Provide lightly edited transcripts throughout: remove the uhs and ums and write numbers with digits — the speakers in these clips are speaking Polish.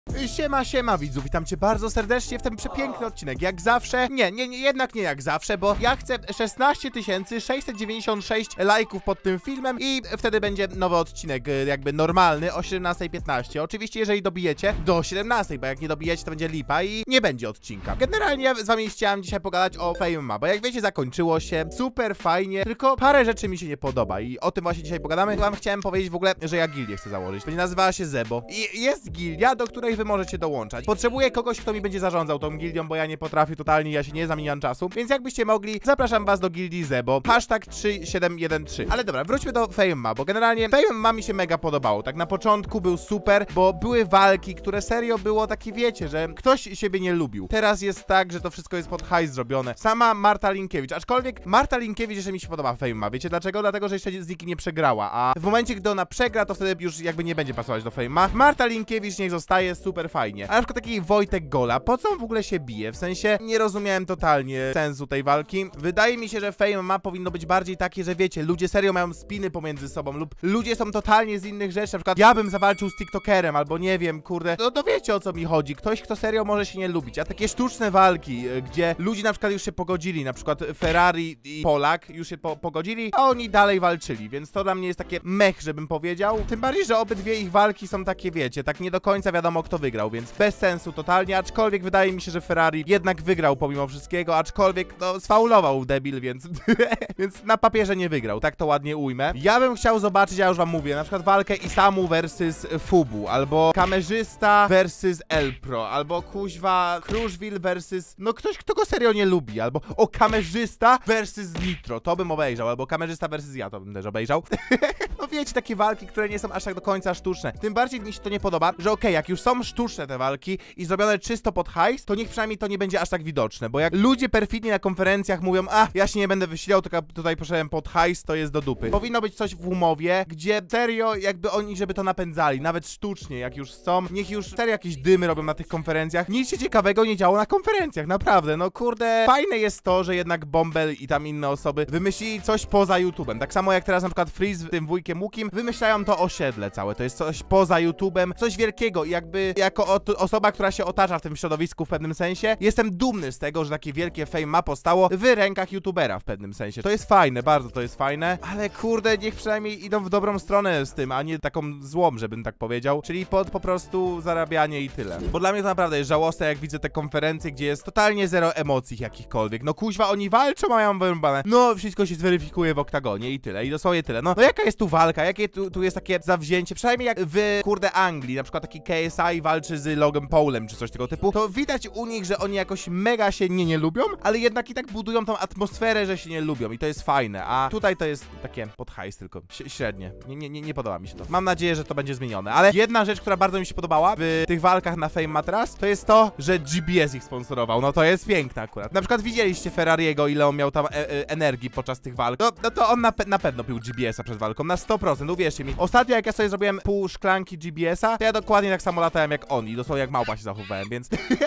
Siema widzów, witam cię bardzo serdecznie w ten przepiękny odcinek. Jak zawsze, jednak nie jak zawsze, bo ja chcę 16 696 lajków pod tym filmem i wtedy będzie nowy odcinek, jakby normalny, o 17:15. Oczywiście, jeżeli dobijecie do 17, bo jak nie dobijecie, to będzie lipa i nie będzie odcinka. Generalnie ja z wami chciałem dzisiaj pogadać o Fame, bo jak wiecie, zakończyło się super fajnie, tylko parę rzeczy mi się nie podoba i o tym właśnie dzisiaj pogadamy. Wam chciałem powiedzieć w ogóle, że ja gildię chcę założyć. Będzie nazywała się Zebo i jest gildia, do której wy możecie dołączać. Potrzebuję kogoś, kto mi będzie zarządzał tą gildią, bo ja nie potrafię totalnie, ja się nie zamieniam czasu, więc jakbyście mogli, zapraszam was do gildii Zebo. Hashtag 3713. Ale dobra, wróćmy do Fame'a, bo generalnie Fame'a mi się mega podobało. Tak na początku był super, bo były walki, które serio było takie, wiecie, że ktoś siebie nie lubił. Teraz jest tak, że to wszystko jest pod hajs zrobione. Sama Marta Linkiewicz, aczkolwiek Marta Linkiewicz jeszcze mi się podoba Fame'a. Wiecie dlaczego? Dlatego, że jeszcze z nikim nie przegrała, a w momencie, gdy ona przegra, to wtedy już jakby nie będzie pasować do Fame'a. Marta Linkiewicz niech zostaje, super fajnie. A na przykład taki Wojtek Gola, po co on w ogóle się bije? W sensie, nie rozumiałem totalnie sensu tej walki. Wydaje mi się, że Fame powinno być bardziej takie, że wiecie, ludzie serio mają spiny pomiędzy sobą lub ludzie są totalnie z innych rzeczy. Na przykład ja bym zawalczył z TikTokerem albo nie wiem, kurde, no wiecie o co mi chodzi. Ktoś, kto serio może się nie lubić. A takie sztuczne walki, gdzie ludzie na przykład już się pogodzili, na przykład Ferrari i Polak już się pogodzili, a oni dalej walczyli, więc to dla mnie jest takie mech, żebym powiedział. Tym bardziej, że obydwie ich walki są takie, wiecie, tak nie do końca wiadomo kto wygrał, więc bez sensu totalnie, aczkolwiek wydaje mi się, że Ferrari jednak wygrał pomimo wszystkiego, aczkolwiek no sfaulował debil, więc więc na papierze nie wygrał, tak to ładnie ujmę. Ja bym chciał zobaczyć, ja już wam mówię, na przykład walkę Isamu versus Fubu, albo kamerzysta versus Elpro, albo kuźwa Kruszwil versus, no ktoś, kto go serio nie lubi, albo o kamerzysta versus Nitro, to bym obejrzał, albo kamerzysta versus ja, to bym też obejrzał. No wiecie, takie walki, które nie są aż tak do końca sztuczne. Tym bardziej mi się to nie podoba, że okej, jak już są sztuczne te walki i zrobione czysto pod hajs, to niech przynajmniej to nie będzie aż tak widoczne, bo jak ludzie perfidnie na konferencjach mówią, a ja się nie będę wysilał, tylko tutaj poszedłem pod hajs, to jest do dupy. Powinno być coś w umowie, gdzie serio jakby oni, żeby to napędzali, nawet sztucznie, jak już są, niech już serio jakieś dymy robią na tych konferencjach. Nic się ciekawego nie działo na konferencjach, naprawdę, no kurde. Fajne jest to, że jednak Bąbel i tam inne osoby wymyślili coś poza YouTube'em. Tak samo jak teraz na przykład Freeze z tym wujkiem Łukim wymyślają to osiedle całe, to jest coś poza YouTube'em, coś wielkiego i jakby jako osoba, która się otacza w tym środowisku w pewnym sensie, jestem dumny z tego, że takie wielkie Fame powstało w rękach YouTubera w pewnym sensie. To jest fajne, bardzo to jest fajne, ale kurde, niech przynajmniej idą w dobrą stronę z tym, a nie taką złą, żebym tak powiedział, czyli pod po prostu zarabianie i tyle. Bo dla mnie to naprawdę jest żałosne, jak widzę te konferencje, gdzie jest totalnie zero emocji jakichkolwiek. No kuźwa, oni walczą, mają wyrąbane. No, wszystko się zweryfikuje w oktagonie i tyle, i dosłownie tyle. No jaka jest tu walka, jakie tu jest takie zawzięcie, przynajmniej jak w kurde Anglii, na przykład taki KSI walczy z Logan Paulem, czy coś tego typu, to widać u nich, że oni jakoś mega się nie lubią, ale jednak i tak budują tą atmosferę, że się nie lubią i to jest fajne, a tutaj to jest takie pod hajs tylko, średnie, nie podoba mi się to. Mam nadzieję, że to będzie zmienione, ale jedna rzecz, która bardzo mi się podobała w tych walkach na Fame teraz, to jest to, że GBS ich sponsorował, no to jest piękne akurat. Na przykład widzieliście Ferrariego, ile on miał tam energii podczas tych walk, no to on na pewno pił GBS-a przed walką, na 100%, uwierzcie mi. Ostatnio jak ja sobie zrobiłem pół szklanki GBS-a, to ja dokładnie tak samo latałem jak on i dosłownie jak małpa się zachowywałem, więc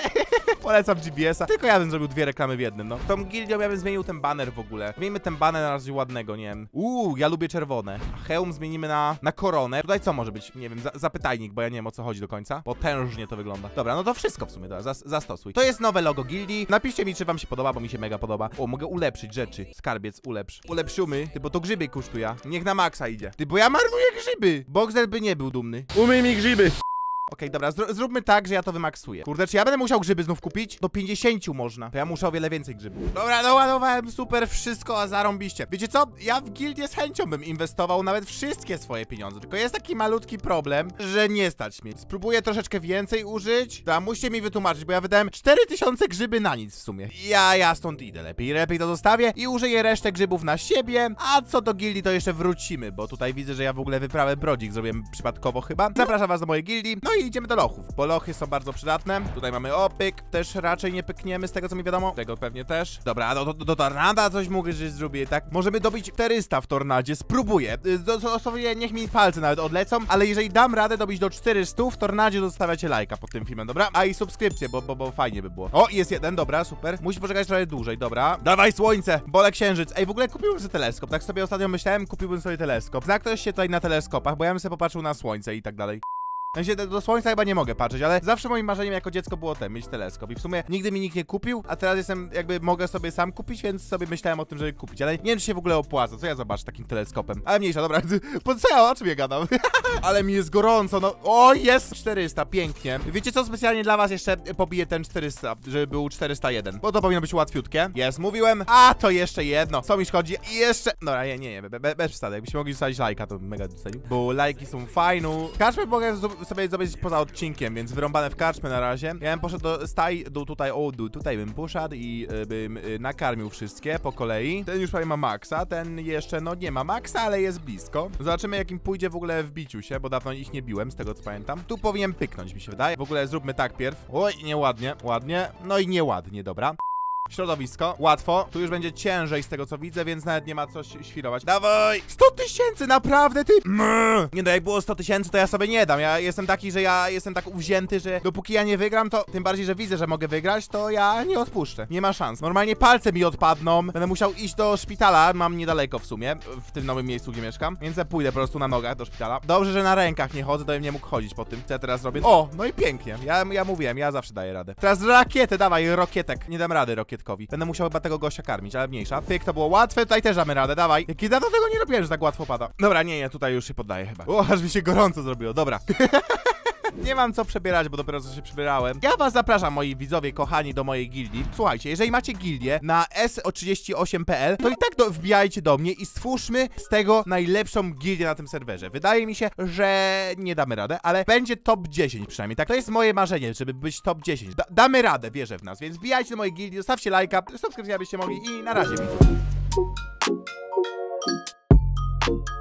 polecam GBS-a, tylko ja bym zrobił dwie reklamy w jednym, no. Tą gildią ja bym zmienił ten baner w ogóle. Zmienimy ten baner na razie ładnego, nie wiem. Ja lubię czerwone. A hełm zmienimy na koronę. Tutaj co może być? Nie wiem, zapytajnik, bo ja nie wiem o co chodzi do końca. Potężnie to wygląda. Dobra, no to wszystko w sumie, dobra, zastosuj. To jest nowe logo gildii. Napiszcie mi, czy wam się podoba, bo mi się mega podoba. O, mogę ulepszyć rzeczy. Skarbiec, ulepsz. Ulepszymy. Ty, bo to grzyby kosztuje. Niech na maksa idzie. Ty, bo ja marnuję grzyby. Boxer by nie był dumny. Umyj mi grzyby. Okej, dobra, zróbmy tak, że ja to wymaksuję. Kurde, czy ja będę musiał grzyby znów kupić? Do 50 można. To ja muszę o wiele więcej grzybów. Dobra, doładowałem super wszystko, a zarąbiście. Wiecie co? Ja w gildię z chęcią bym inwestował nawet wszystkie swoje pieniądze. Tylko jest taki malutki problem, że nie stać mi. Spróbuję troszeczkę więcej użyć. Da, musicie mi wytłumaczyć, bo ja wydałem 4000 grzyby na nic w sumie. Ja stąd idę lepiej to zostawię i użyję resztę grzybów na siebie. A co do gildii, to jeszcze wrócimy, bo tutaj widzę, że ja w ogóle wyprawę brodzik zrobiłem przypadkowo chyba. Zapraszam was do mojej gildii. No i idziemy do lochów, bo lochy są bardzo przydatne. Tutaj mamy pyk, też raczej nie pykniemy z tego co mi wiadomo. Tego pewnie też. Dobra, do tornada coś mogę, że zrobię, tak? Możemy dobić 400 w tornadzie, spróbuję. Dosłownie niech mi palce nawet odlecą, ale jeżeli dam radę dobić do 400 w tornadzie, zostawiacie lajka pod tym filmem, dobra? A i subskrypcję, bo fajnie by było. O, jest jeden, dobra, super. Musi poczekać trochę dłużej, dobra. Dawaj słońce, bole księżyc. Ej, w ogóle kupiłbym sobie teleskop, tak sobie ostatnio myślałem, kupiłbym sobie teleskop. Zna ktoś się tutaj na teleskopach, bo ja bym sobie popatrzył na słońce i tak dalej. W sensie do słońca chyba nie mogę patrzeć, ale zawsze moim marzeniem jako dziecko było mieć teleskop. I w sumie nigdy mi nikt nie kupił, a teraz jestem mogę sobie sam kupić, więc sobie myślałem o tym, żeby kupić. Ale nie wiem, czy się w ogóle opłaca. Co ja zobaczę takim teleskopem? Ale mniejsza, dobra. Po co ja o czym ja gadam? Ale mi jest gorąco, no. O, jest 400, pięknie. Wiecie co? Specjalnie dla was jeszcze pobiję ten 400, żeby był 401. Bo to powinno być łatwiutkie. Jest, mówiłem. A, to jeszcze jedno. Co mi szkodzi? I jeszcze... Dobra, nie, bez przesady. Jakbyście mogli zostawić lajka, to mega docenił. Bo lajki są fajne. Karczmę mogę sobie zrobić poza odcinkiem, więc wyrąbane w karczmę na razie. Ja bym poszedł do staj, tutaj bym poszedł i bym nakarmił wszystkie po kolei. Ten już prawie ma maksa, ten jeszcze, no nie ma maksa, ale jest blisko. Zobaczymy, jakim pójdzie w ogóle w biciu się, bo dawno ich nie biłem, z tego co pamiętam. Tu powinien pyknąć, mi się wydaje. W ogóle zróbmy tak pierw. Oj, nieładnie, ładnie. No i nieładnie, dobra. Środowisko, łatwo. Tu już będzie ciężej z tego co widzę, więc nawet nie ma co świrować. Dawaj! 100 000, naprawdę, ty! Nie no, jak było 100 000, to ja sobie nie dam. Ja jestem taki, że ja jestem tak uwzięty, że dopóki ja nie wygram, to tym bardziej, że widzę, że mogę wygrać, to ja nie odpuszczę. Nie ma szans. Normalnie palce mi odpadną. Będę musiał iść do szpitala, mam niedaleko w sumie, w tym nowym miejscu, gdzie mieszkam. Więc ja pójdę po prostu na nogach do szpitala. Dobrze, że na rękach nie chodzę, to bym nie mógł chodzić po tym, co ja teraz robię. O, no i pięknie. Ja mówiłem, ja zawsze daję radę. Teraz rakietę, dawaj, rokietek. Nie dam rady rokietkowi. Będę musiał chyba tego gościa karmić, ale mniejsza. Pyk, to było łatwe, tutaj też damy radę, dawaj. Jak dawno tego nie robiłem, że tak łatwo pada. Dobra, nie, tutaj już się poddaję chyba. O, aż mi się gorąco zrobiło, dobra. Nie mam co przebierać, bo dopiero co się przebierałem. Ja was zapraszam, moi widzowie kochani, do mojej gildii. Słuchajcie, jeżeli macie gildię na so38.pl, to i tak wbijajcie do mnie i stwórzmy z tego najlepszą gildię na tym serwerze. Wydaje mi się, że nie damy radę, ale będzie top 10 przynajmniej. Tak, to jest moje marzenie, żeby być top 10. Damy radę, wierzę w nas, więc wbijajcie do mojej gildii, zostawcie lajka, subskrypcję, abyście mogli i na razie, widzowie.